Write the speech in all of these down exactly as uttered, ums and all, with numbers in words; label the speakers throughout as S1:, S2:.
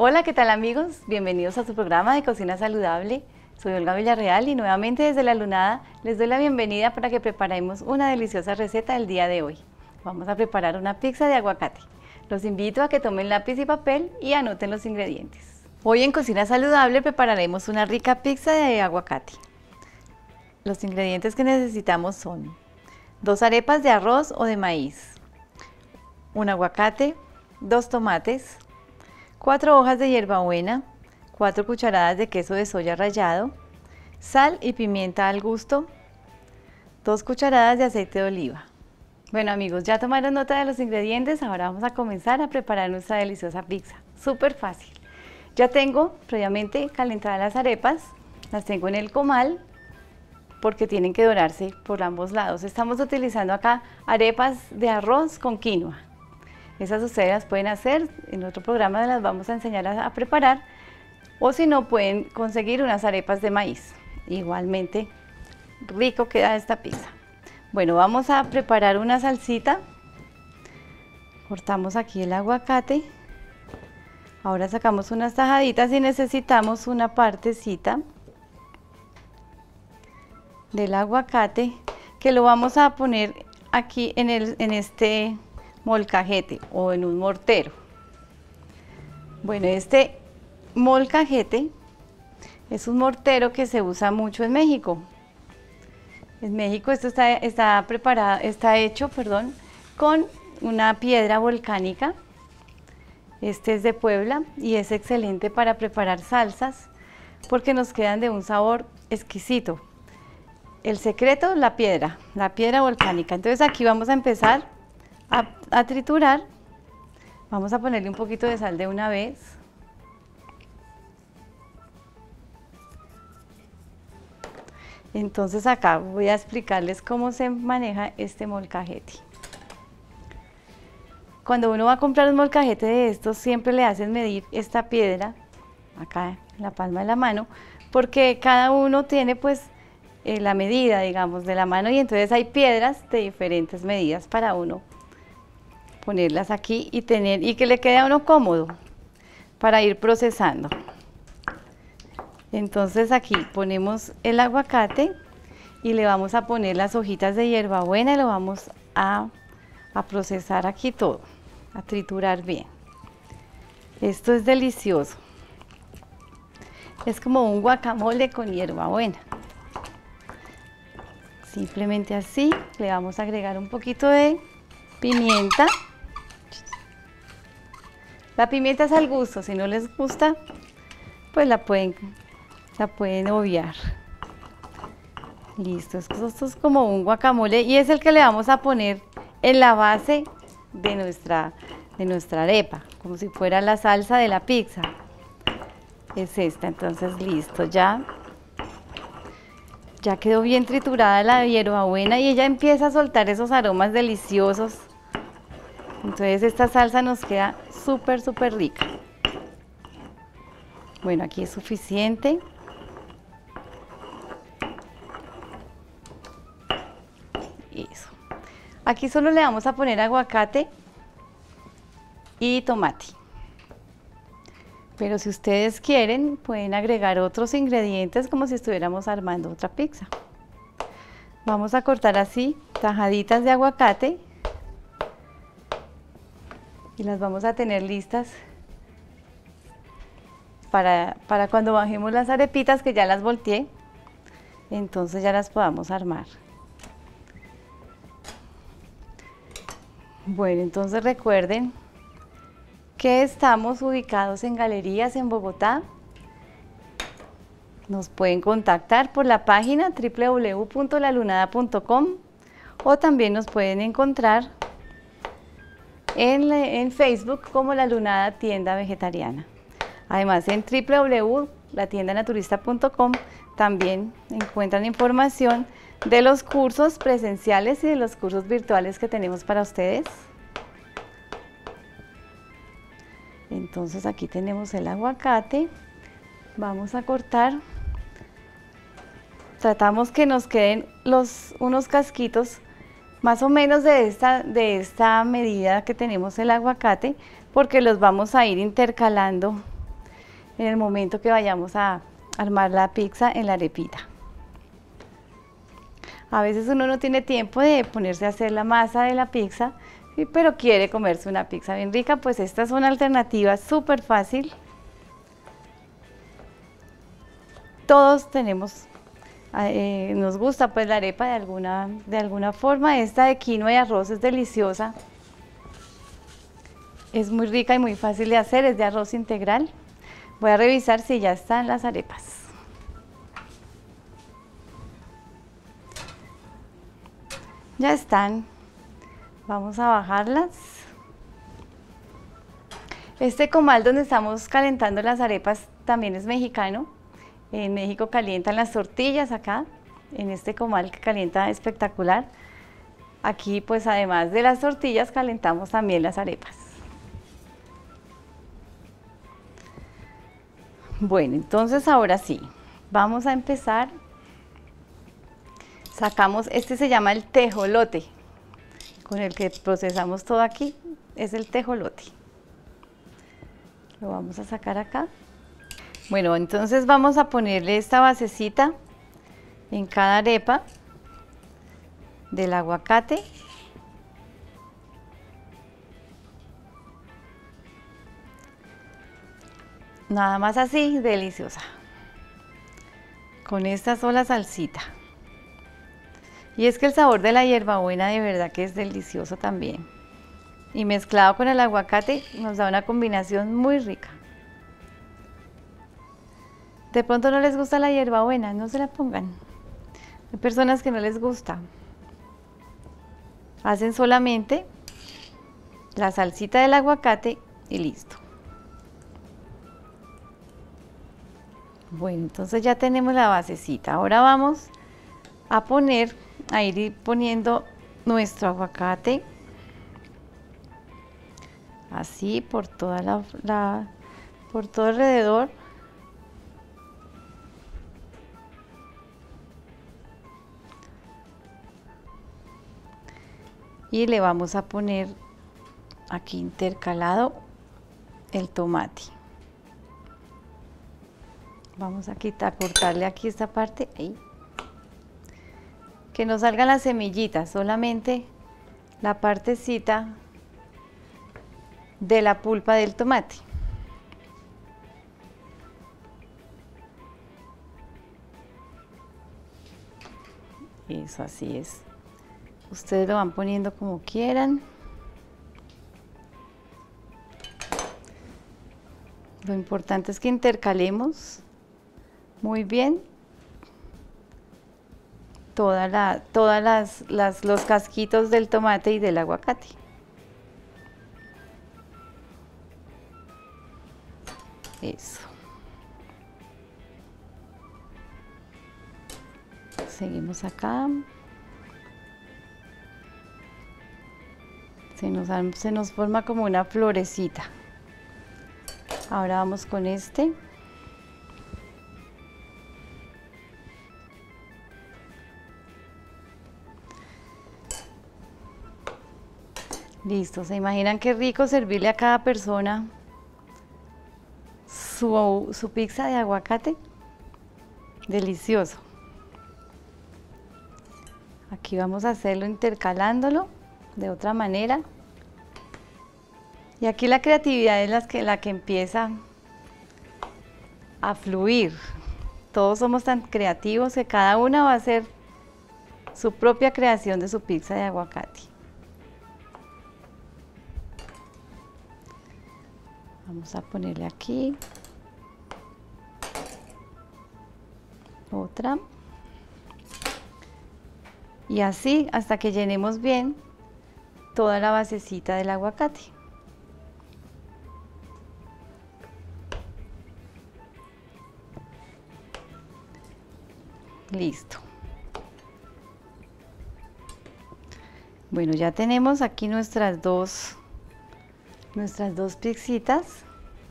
S1: Hola, ¿qué tal amigos? Bienvenidos a su programa de Cocina Saludable. Soy Olga Villarreal y nuevamente desde La Lunada les doy la bienvenida para que preparemos una deliciosa receta del día de hoy. Vamos a preparar una pizza de aguacate. Los invito a que tomen lápiz y papel y anoten los ingredientes. Hoy en Cocina Saludable prepararemos una rica pizza de aguacate. Los ingredientes que necesitamos son dos arepas de arroz o de maíz, un aguacate, dos tomates, cuatro hojas de hierbabuena, cuatro cucharadas de queso de soya rallado, sal y pimienta al gusto, dos cucharadas de aceite de oliva. Bueno amigos, ya tomaron nota de los ingredientes, ahora vamos a comenzar a preparar nuestra deliciosa pizza. Súper fácil. Ya tengo previamente calentadas las arepas, las tengo en el comal porque tienen que dorarse por ambos lados. Estamos utilizando acá arepas de arroz con quinoa. Esas ustedes las pueden hacer, en otro programa las vamos a enseñar a, a preparar, o si no pueden conseguir unas arepas de maíz. Igualmente rico queda esta pizza. Bueno, vamos a preparar una salsita. Cortamos aquí el aguacate. Ahora sacamos unas tajaditas y necesitamos una partecita del aguacate que lo vamos a poner aquí en, el, en este molcajete o en un mortero. Bueno, este molcajete es un mortero que se usa mucho en México. En México esto está, está preparado, está hecho, perdón, con una piedra volcánica. Este es de Puebla y es excelente para preparar salsas porque nos quedan de un sabor exquisito. El secreto, la piedra, la piedra volcánica. Entonces aquí vamos a empezar a, a triturar. Vamos a ponerle un poquito de sal de una vez. Entonces acá voy a explicarles cómo se maneja este molcajete. Cuando uno va a comprar un molcajete de estos, siempre le hacen medir esta piedra, acá en la palma de la mano, porque cada uno tiene pues eh, la medida, digamos, de la mano, y entonces hay piedras de diferentes medidas para uno ponerlas aquí y tener, y que le quede a uno cómodo para ir procesando. Entonces aquí ponemos el aguacate y le vamos a poner las hojitas de hierbabuena y lo vamos a, a procesar aquí todo, a triturar bien. Esto es delicioso. Es como un guacamole con hierbabuena. Simplemente así le vamos a agregar un poquito de pimienta. La pimienta es al gusto, si no les gusta, pues la pueden la pueden obviar. Listo, esto, esto es como un guacamole y es el que le vamos a poner en la base de nuestra, de nuestra arepa, como si fuera la salsa de la pizza. Es esta, entonces listo, ya, ya quedó bien triturada la hierbabuena y ella empieza a soltar esos aromas deliciosos. Entonces esta salsa nos queda súper, súper rica. Bueno, aquí es suficiente. Eso. Aquí solo le vamos a poner aguacate y tomate. Pero si ustedes quieren, pueden agregar otros ingredientes como si estuviéramos armando otra pizza. Vamos a cortar así tajaditas de aguacate y las vamos a tener listas para, para cuando bajemos las arepitas, que ya las volteé, entonces ya las podamos armar. Bueno, entonces recuerden que estamos ubicados en Galerías en Bogotá. Nos pueden contactar por la página w w w punto la lunada punto com o también nos pueden encontrar en, en Facebook como La Lunada Tienda Vegetariana. Además en w w w punto la tienda naturista punto com también encuentran información de los cursos presenciales y de los cursos virtuales que tenemos para ustedes. Entonces aquí tenemos el aguacate, vamos a cortar, tratamos que nos queden los, unos casquitos más o menos de esta, de esta medida que tenemos el aguacate, porque los vamos a ir intercalando en el momento que vayamos a armar la pizza en la arepita. A veces uno no tiene tiempo de ponerse a hacer la masa de la pizza, ¿sí? Pero quiere comerse una pizza bien rica, pues esta es una alternativa súper fácil. Todos tenemos, eh, nos gusta pues la arepa de alguna, de alguna forma. Esta de quinoa y arroz es deliciosa. Es muy rica y muy fácil de hacer, es de arroz integral. Voy a revisar si ya están las arepas. Ya están. Vamos a bajarlas. Este comal donde estamos calentando las arepas también es mexicano. En México calientan las tortillas acá, en este comal que calienta espectacular. Aquí pues además de las tortillas calentamos también las arepas. Bueno, entonces ahora sí, vamos a empezar. Sacamos, este se llama el tejolote, con el que procesamos todo aquí, es el tejolote. Lo vamos a sacar acá. Bueno, entonces vamos a ponerle esta basecita en cada arepa del aguacate. Nada más así, deliciosa. Con esta sola salsita. Y es que el sabor de la hierbabuena de verdad que es delicioso también. Y mezclado con el aguacate nos da una combinación muy rica. De pronto no les gusta la hierbabuena, no se la pongan. Hay personas que no les gusta. Hacen solamente la salsita del aguacate y listo. Bueno, entonces ya tenemos la basecita. Ahora vamos a poner, a ir poniendo nuestro aguacate. Así por toda la, la por todo alrededor. Y le vamos a poner aquí intercalado el tomate. Vamos a quitar, cortarle aquí esta parte, ahí. Que no salgan las semillitas, solamente la partecita de la pulpa del tomate. Eso, así es. Ustedes lo van poniendo como quieran. Lo importante es que intercalemos muy bien toda la, todas las, las, los casquitos del tomate y del aguacate. Eso. Seguimos acá. Se nos, se nos forma como una florecita. Ahora vamos con este. Listo, ¿se imaginan qué rico servirle a cada persona su, su pizza de aguacate? Delicioso. Aquí vamos a hacerlo intercalándolo de otra manera. Y aquí la creatividad es la que, la que empieza a fluir. Todos somos tan creativos que cada una va a hacer su propia creación de su pizza de aguacate. Vamos a ponerle aquí otra. Y así hasta que llenemos bien toda la basecita del aguacate. Listo. Bueno, ya tenemos aquí nuestras dos, nuestras dos pizzitas.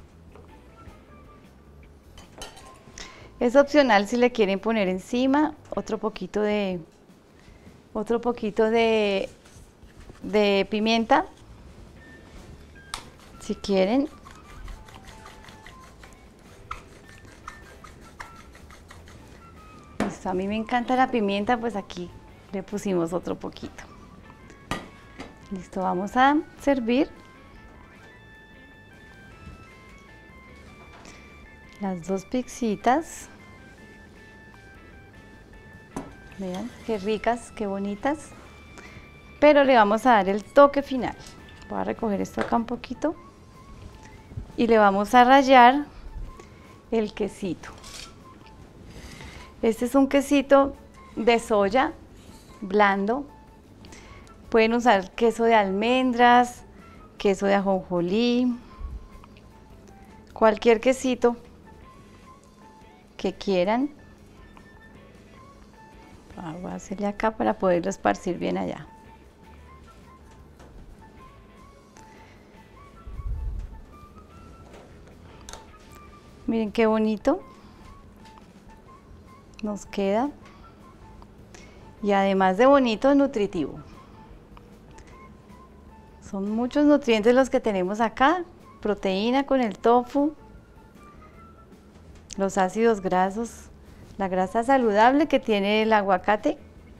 S1: Es opcional si le quieren poner encima otro poquito de, otro poquito de, de pimienta, si quieren. Listo, a mí me encanta la pimienta, pues aquí le pusimos otro poquito. Listo, vamos a servir las dos pizzitas. Vean, qué ricas, qué bonitas. Pero le vamos a dar el toque final. Voy a recoger esto acá un poquito. Y le vamos a rallar el quesito. Este es un quesito de soya, blando. Pueden usar queso de almendras, queso de ajonjolí, cualquier quesito que quieran. Voy a hacerle acá para poderlo esparcir bien allá. Miren qué bonito nos queda. Y además de bonito, nutritivo. Son muchos nutrientes los que tenemos acá. Proteína con el tofu, los ácidos grasos, la grasa saludable que tiene el aguacate.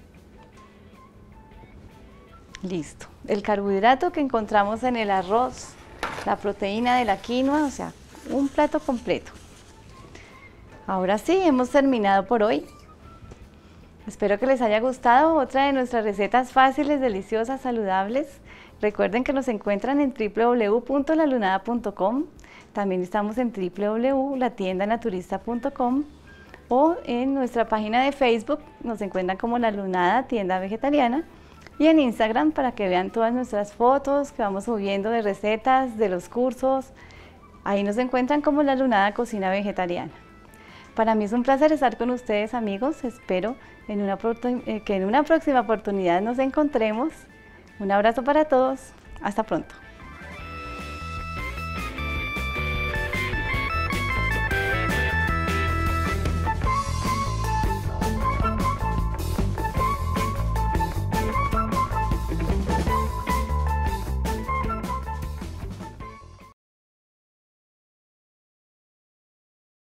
S1: Listo. El carbohidrato que encontramos en el arroz, la proteína de la quinoa, o sea, un plato completo. Ahora sí, hemos terminado por hoy. Espero que les haya gustado otra de nuestras recetas fáciles, deliciosas, saludables. Recuerden que nos encuentran en w w w punto la lunada punto com. También estamos en w w w punto la tienda naturista punto com o en nuestra página de Facebook nos encuentran como La Lunada Tienda Vegetariana y en Instagram para que vean todas nuestras fotos que vamos subiendo de recetas, de los cursos. Ahí nos encuentran como La Lunada Cocina Vegetariana. Para mí es un placer estar con ustedes, amigos. Espero en una, que en una próxima oportunidad nos encontremos. Un abrazo para todos. Hasta pronto.